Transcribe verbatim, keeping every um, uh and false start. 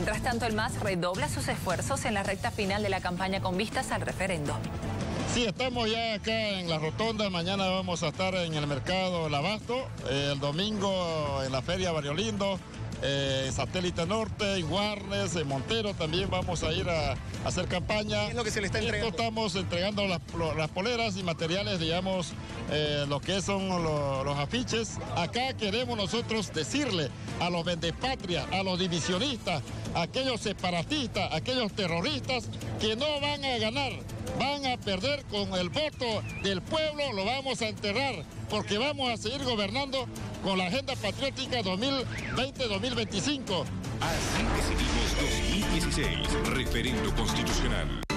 Mientras tanto, el M A S redobla sus esfuerzos en la recta final de la campaña con vistas al referendo. Sí, estamos ya acá en la rotonda, mañana vamos a estar en el mercado El Abasto, eh, el domingo en la feria Barrio Lindo, eh, en Satélite Norte, en Guarnes, en Montero también vamos a ir a, a hacer campaña. ¿Qué es lo que se le está entregando? Esto estamos entregando las, las poleras y materiales, digamos, eh, lo que son los, los afiches. Acá queremos nosotros decirle a los vendepatrias, a los divisionistas, a aquellos separatistas, a aquellos terroristas que no van a ganar, van a perder con el voto del pueblo, lo vamos a enterrar, porque vamos a seguir gobernando con la Agenda Patriótica dos mil veinte dos mil veinticinco. Así decidimos dos mil dieciséis, referendo constitucional.